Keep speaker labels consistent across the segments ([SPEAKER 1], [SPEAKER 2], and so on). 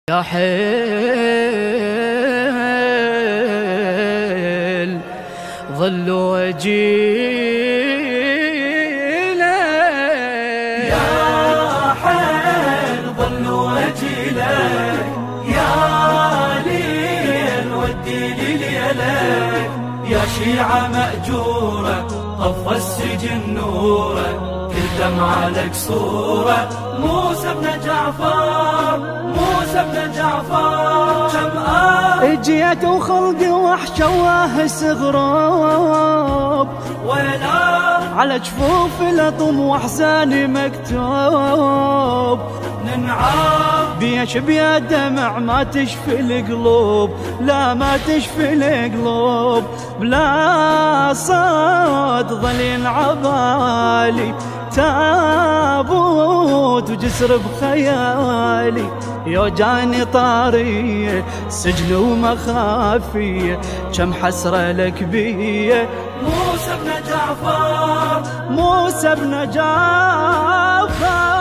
[SPEAKER 1] يا حيل ظل وجيله،
[SPEAKER 2] يا حيل ظل وجيله، يا ليل ودي لي ليلك، يا شيعة مأجورة طف السجن نوره، كل دمعة لك صورة، موسى بن جعفر، موسى بن جعفر. كم
[SPEAKER 1] اجيت وخلقي وحشة واهس غراب،
[SPEAKER 2] ويلا
[SPEAKER 1] على جفوف لطم واحزاني مكتوب،
[SPEAKER 2] ننعم
[SPEAKER 1] بيش بيا دمع ما تشفي القلوب، لا ما تشفي القلوب، بلا صوت ظل ينعب علي تابوت وجسر بخيالي، يوجاني طارية سجن ومخافية، كم حسرة لك بيه
[SPEAKER 2] موسى بن جعفر،
[SPEAKER 1] موسى بن جعفر.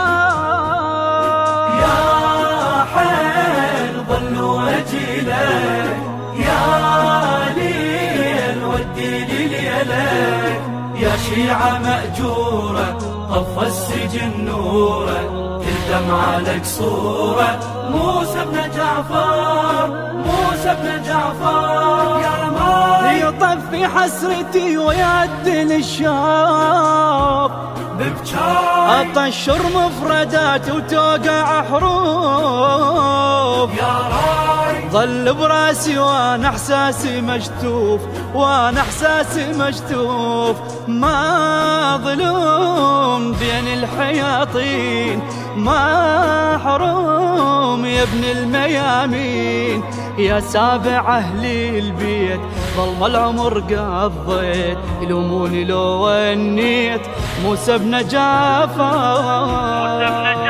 [SPEAKER 2] يا حيل ظل وجيلك، يا ليل ودي لي ليلك، يا شيعة مأجورة طف السجن نوره، كل دمعة لك صورة، موسى بن جعفر، موسى بن جعفر. يا رماي
[SPEAKER 1] يطفي حسرتي ويعدل الشاب،
[SPEAKER 2] ببجاي
[SPEAKER 1] أطشر مفردات وتوقع حروف،
[SPEAKER 2] يا راي
[SPEAKER 1] ظل براسي وانا احساسي مشتوف، وانا احساسي مشتوف، ما ظلوم بين الحياطين، ما حروم يا ابن الميامين، يا سابع اهلي البيت ظلم العمر قضيت، يلوموني لو ونيت موسى بن جعفر،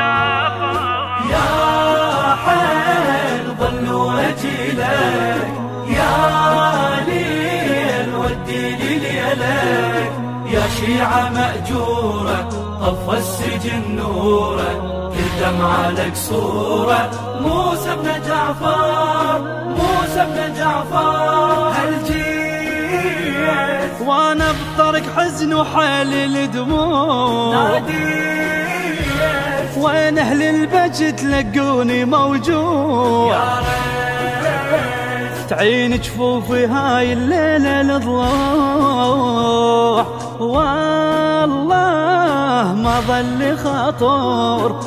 [SPEAKER 2] يا حيل ظل وجيلك، يا ليل ودي لي ليلك، يا شيعة مأجورة طف السجن نوره، كل دمعة لك صورة، موسى بن جعفر، موسى بن جعفر. هل جيت
[SPEAKER 1] وانا بطرق حزن وحال الدموع،
[SPEAKER 2] ناديت
[SPEAKER 1] وين اهل البج تلقوني موجوع،
[SPEAKER 2] يا ريت
[SPEAKER 1] تعين جفوفي هاي الليلة الضلوع، والله ما ظل خطور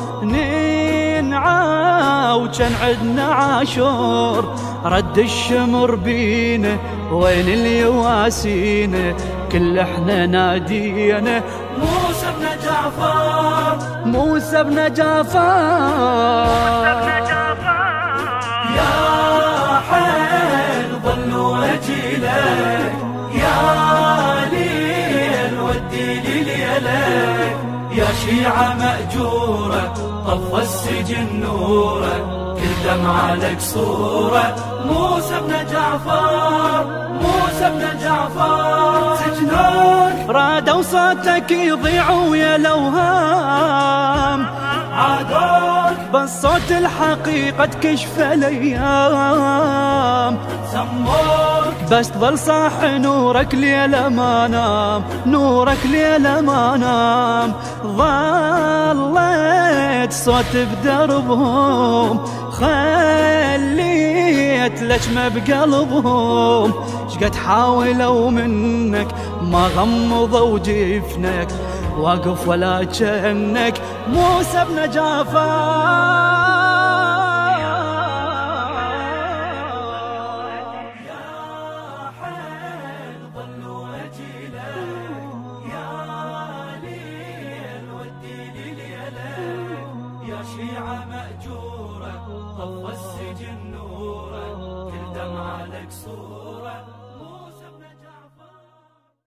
[SPEAKER 1] ننعى وكان عدنا عاشور، رد الشمر بينا وين اليواسينا، كل احنا نادينا
[SPEAKER 2] موسى بن جعفر،
[SPEAKER 1] موسى بن جعفر.
[SPEAKER 2] يا حيل ظل وجيلك، يا ليل ودي لي ليلك، يا شيعة مأجورة طف السجن نوره، كل دمعة لك صورة، موسى بن جعفر، موسى بن جعفر. سجنك
[SPEAKER 1] رادوا صوتك يضيع ويا الاوهام،
[SPEAKER 2] عادوك
[SPEAKER 1] بس صوت الحقيقة تكشف الايام،
[SPEAKER 2] سموك
[SPEAKER 1] بس تظل صاح نورك ليلة ما نام، نورك ليلة ما نام، ظليت صوت بدربهم، خليت لجمة بقلبهم، شقد حاولوا منك ما غمضوا جفنك، واقف ولا جنك موسى بن جعفر.
[SPEAKER 2] يا شيعة مأجورة طف السجن نوره، كل دمعة لك صورة.